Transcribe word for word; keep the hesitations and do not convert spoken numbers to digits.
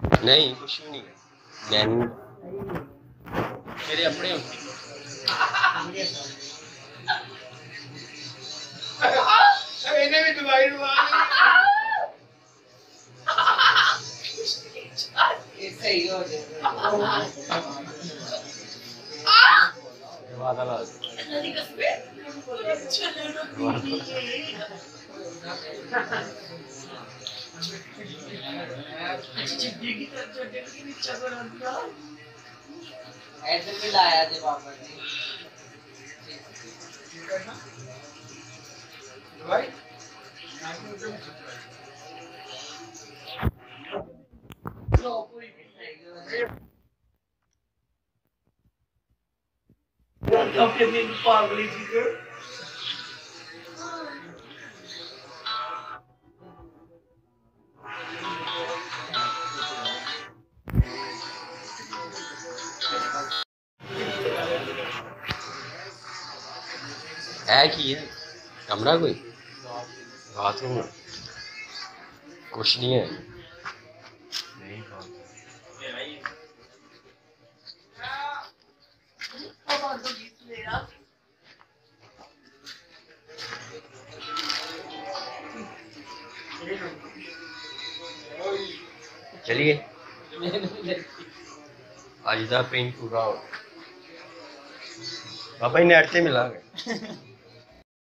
नहीं कुछ भी नहीं मैं मेरे अपने इन्हें भी दवाई डुबा ये सही हो जाए ऐसे भी लाया थे पापा ने दवाई अपने पागली जी है की है कमरा कोई बाथरूम कुछ नहीं है चलिए आज दा पिंक पूरा पापा ही नेट से मिला गए